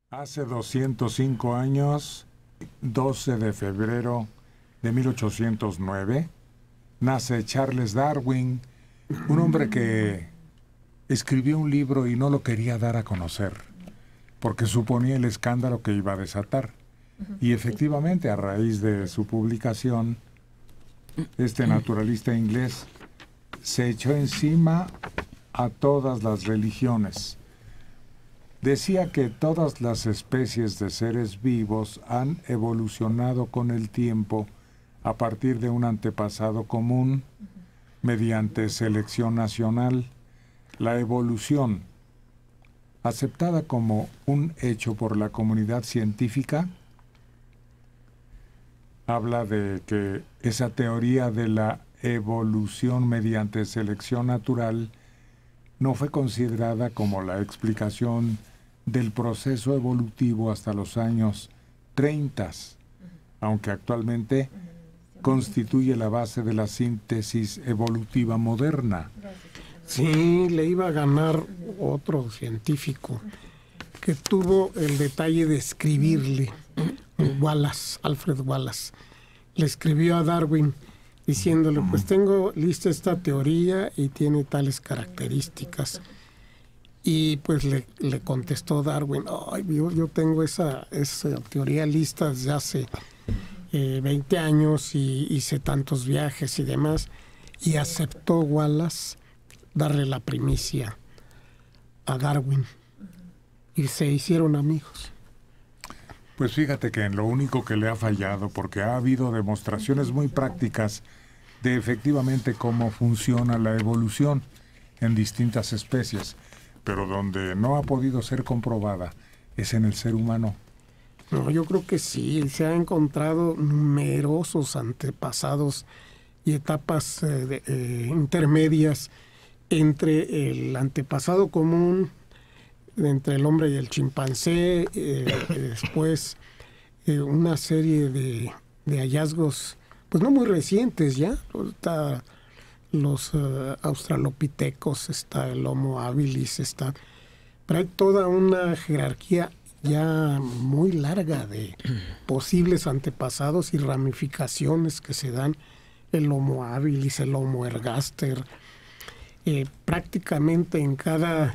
Hace 205 años, 12 de febrero de 1809, nace Charles Darwin, un hombre que escribió un libro y no lo quería dar a conocer, porque suponía el escándalo que iba a desatar. Y efectivamente, a raíz de su publicación, este naturalista inglés se echó encima a todas las religiones. Decía que todas las especies de seres vivos han evolucionado con el tiempo a partir de un antepasado común mediante selección nacional. La evolución, aceptada como un hecho por la comunidad científica, habla de que esa teoría de la evolución mediante selección natural no fue considerada como la explicación del proceso evolutivo hasta los años 30, aunque actualmente constituye la base de la síntesis evolutiva moderna. Sí, le iba a ganar otro científico que tuvo el detalle de escribirle, Wallace, Alfred Wallace. Le escribió a Darwin diciéndole, pues tengo lista esta teoría y tiene tales características. Y pues le contestó Darwin, ay, yo tengo esa teoría lista desde hace 20 años y hice tantos viajes y demás. Y aceptó Wallace darle la primicia a Darwin. Y se hicieron amigos. Pues fíjate que en lo único que le ha fallado, porque ha habido demostraciones muy prácticas de efectivamente cómo funciona la evolución en distintas especies, pero donde no ha podido ser comprobada es en el ser humano. No, yo creo que sí, se han encontrado numerosos antepasados y etapas intermedias entre el antepasado común, entre el hombre y el chimpancé, después una serie de hallazgos, pues no muy recientes ya, está los australopitecos, está el Homo habilis, pero hay toda una jerarquía ya muy larga de posibles antepasados y ramificaciones que se dan, el Homo habilis, el Homo ergaster, prácticamente en cada...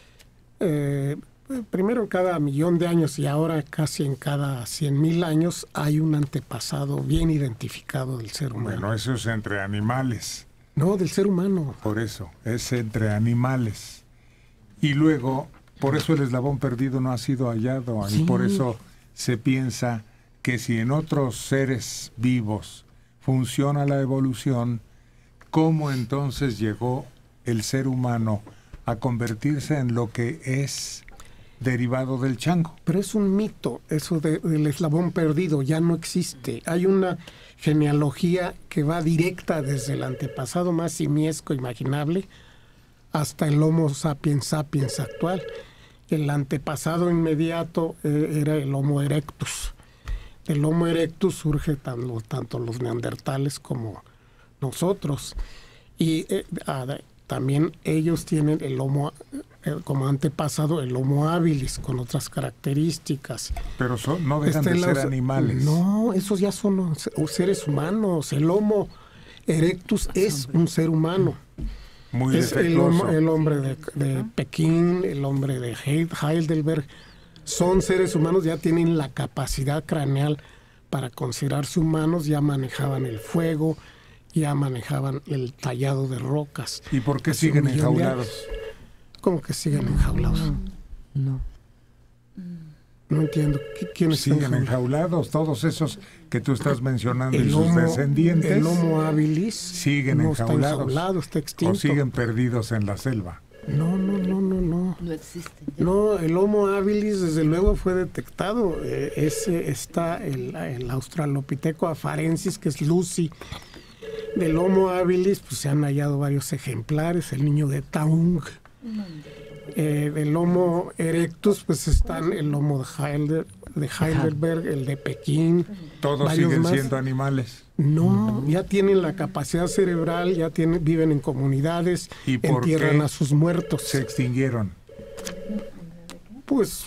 primero en cada millón de años y ahora casi en cada 100,000 años hay un antepasado bien identificado del ser humano. Bueno, eso es entre animales. No, del ser humano. Por eso, es entre animales. Y luego, por eso el eslabón perdido no ha sido hallado. Sí. Y por eso se piensa que si en otros seres vivos funciona la evolución, ¿cómo entonces llegó el ser humano a convertirse en lo que es derivado del chango? Pero es un mito, eso del eslabón perdido, ya no existe. Hay una genealogía que va directa desde el antepasado más simiesco imaginable hasta el Homo sapiens sapiens actual. El antepasado inmediato era el Homo erectus. Del Homo erectus surge tanto los neandertales como nosotros. Y también ellos tienen el Homo, como antepasado, el Homo habilis, con otras características. Pero no dejan de ser animales. No, esos ya son seres humanos. El Homo erectus es un ser humano. Muy es el hombre de Pekín, el hombre de Heidelberg. Son seres humanos, ya tienen la capacidad craneal para considerarse humanos, ya manejaban el fuego, ya manejaban el tallado de rocas. ¿Y por qué siguen enjaulados? ¿Cómo que siguen enjaulados? No. No entiendo. ¿Quiénes siguen enjaulados? Todos esos que tú estás mencionando y sus descendientes. El Homo habilis siguen enjaulados. Está enjaulado, está extinto. O siguen perdidos en la selva. No. No existen. Ya. No, el Homo habilis desde luego fue detectado. Está el Australopiteco afarensis, que es Lucy. Del Homo habilis pues se han hallado varios ejemplares, el niño de Taung. Del Homo erectus pues están el Homo de Heidelberg, el de Pekín. Todos siguen siendo animales. No, ya tienen la capacidad cerebral, viven en comunidades, ¿Y por entierran qué a sus muertos. se extinguieron? Pues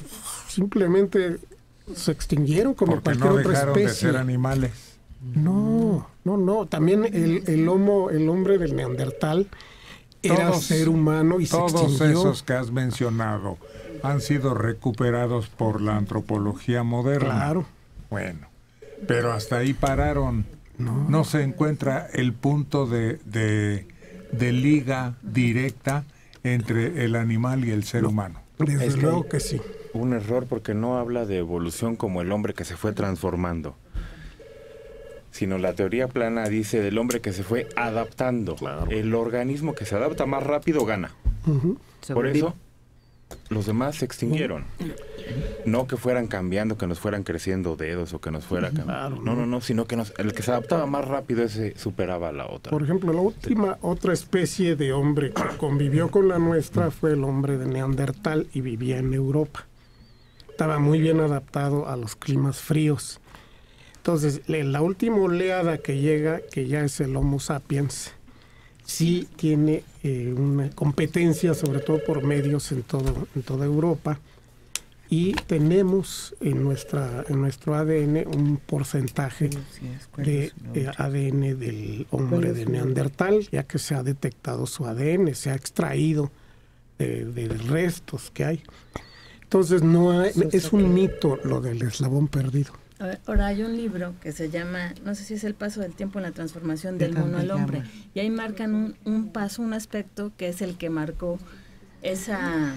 simplemente se extinguieron como porque cualquier no otra dejaron especie. de ser animales. No. También el hombre del Neandertal era ser humano y se todos extinguió. esos que has mencionado han sido recuperados por la antropología moderna. Claro. Bueno, pero hasta ahí pararon. No se encuentra el punto de liga directa entre el animal y el ser humano. Desde luego que sí. Un error porque no habla de evolución como el hombre que se fue transformando, sino la teoría plana dice del hombre que se fue adaptando. Claro. El organismo que se adapta más rápido gana. Por eso los demás se extinguieron. No que fueran cambiando, que nos fueran creciendo dedos o que nos fuera cambiando. Claro, No, sino que el que se adaptaba más rápido ese superaba a la otra. Por ejemplo, otra especie de hombre que convivió con la nuestra fue el hombre de Neandertal y vivía en Europa. Estaba muy bien adaptado a los climas fríos. Entonces, la última oleada que llega, que ya es el Homo sapiens, sí tiene una competencia, sobre todo por medios en toda Europa, y tenemos en nuestro ADN un porcentaje de ADN del hombre de Neandertal, ya que se ha detectado su ADN, se ha extraído de restos que hay. Entonces es un mito lo del eslabón perdido. Ahora hay un libro que se llama, no sé si es El paso del tiempo en la transformación del mono al hombre, y ahí marcan un paso, un aspecto que es el que marcó esa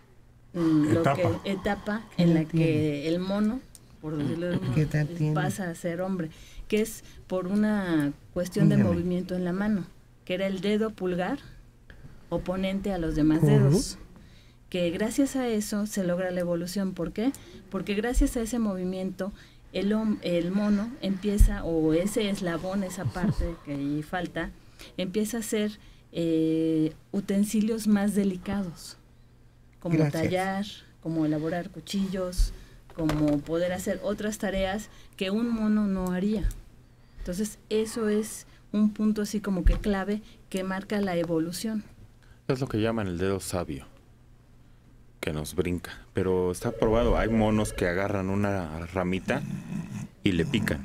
etapa en la que el mono, por decirlo de un modo, pasa a ser hombre, que es por una cuestión de movimiento en la mano, que era el dedo pulgar oponente a los demás dedos. Que gracias a eso se logra la evolución. ¿Por qué? Porque gracias a ese movimiento el mono empieza, o ese eslabón, esa parte que ahí falta, empieza a hacer utensilios más delicados, como tallar, como elaborar cuchillos, como poder hacer otras tareas que un mono no haría. Entonces eso es un punto así como que clave que marca la evolución. Es lo que llaman el dedo sabio, que nos brinca, pero está probado. Hay monos que agarran una ramita y le pican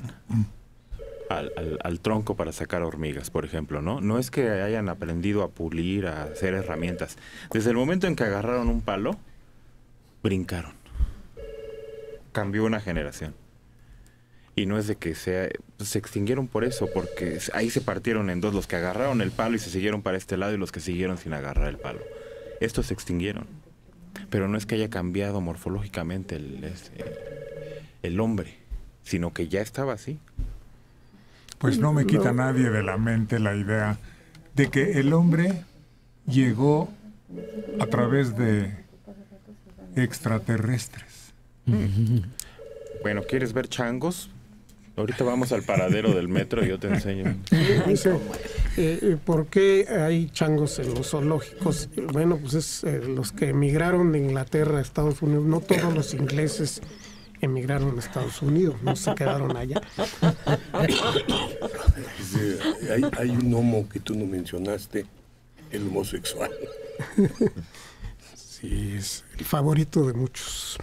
al tronco para sacar hormigas, por ejemplo, ¿no? No es que hayan aprendido a pulir, a hacer herramientas. Desde el momento en que agarraron un palo, brincaron. Cambió una generación. Y no es de que se extinguieron por eso, porque ahí se partieron en dos, los que agarraron el palo y se siguieron para este lado y los que siguieron sin agarrar el palo. Estos se extinguieron. Pero no es que haya cambiado morfológicamente el hombre, sino que ya estaba así. Pues no me quita nadie de la mente la idea de que el hombre llegó a través de extraterrestres. Bueno, ¿quieres ver changos? Ahorita vamos al paradero del metro y yo te enseño. Dice, ¿por qué hay changos en los zoológicos? Bueno, pues es los que emigraron de Inglaterra a Estados Unidos. No todos los ingleses emigraron a Estados Unidos, no se quedaron allá. Hay un homo que tú no mencionaste, el homosexual. Sí, es el favorito de muchos.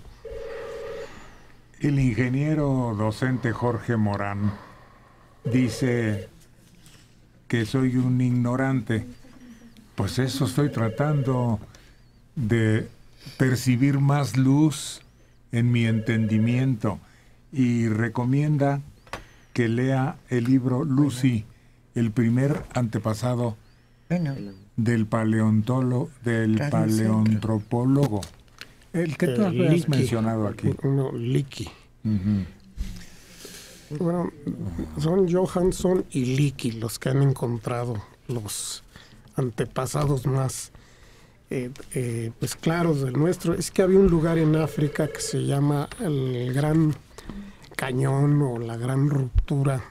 El ingeniero docente Jorge Morán dice que soy un ignorante. Pues eso estoy tratando de percibir más luz en mi entendimiento, y recomienda que lea el libro Lucy, el primer antepasado del paleontropólogo. El que tú has mencionado aquí. No, Leakey. Bueno, son Johansson y Leakey los que han encontrado los antepasados más pues claros del nuestro. Es que había un lugar en África que se llama el Gran Cañón o la Gran Ruptura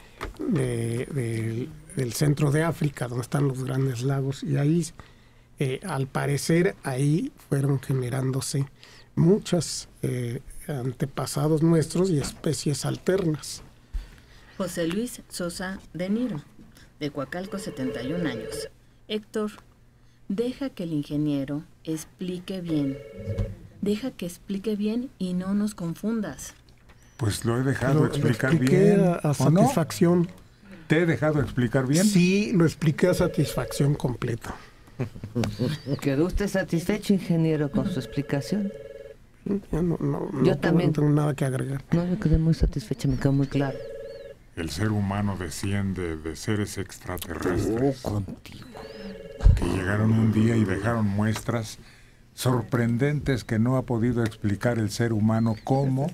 del centro de África, donde están los grandes lagos, y ahí al parecer ahí fueron generándose muchos antepasados nuestros y especies alternas. José Luis Sosa de Niro, de Coacalco, 71 años. Héctor, deja que el ingeniero explique bien. deja que explique bien y no nos confundas. Pues lo he dejado explicar lo bien. A satisfacción. ¿No? ¿Te he dejado explicar bien? Sí, lo expliqué a satisfacción completa. ¿Quedó usted satisfecho, ingeniero, con su explicación? Yo también. No tengo nada que agregar. No, yo quedé muy satisfecha, me quedó muy claro. El ser humano desciende de seres extraterrestres que llegaron un día y dejaron muestras sorprendentes que no ha podido explicar el ser humano cómo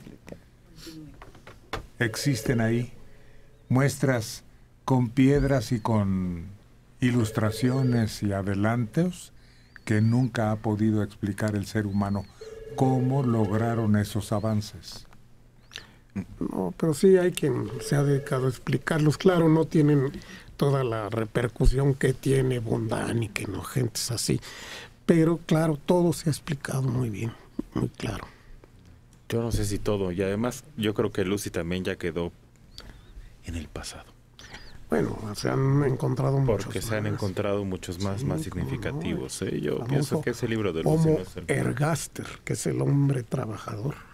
existen ahí. Muestras con piedras y con ilustraciones y adelantos que nunca ha podido explicar el ser humano cómo lograron esos avances. No, pero sí hay quien se ha dedicado a explicarlos. Claro, no tienen toda la repercusión que tiene Bondán y que no, gentes así. Pero claro, todo se ha explicado muy bien, muy claro. Yo no sé si todo, y además yo creo que Lucy también ya quedó en el pasado. Bueno, se han encontrado muchos Porque se han encontrado muchos más significativos. Yo Famoso pienso que ese libro de Lucy Homo no es el... ergaster, que es el hombre trabajador.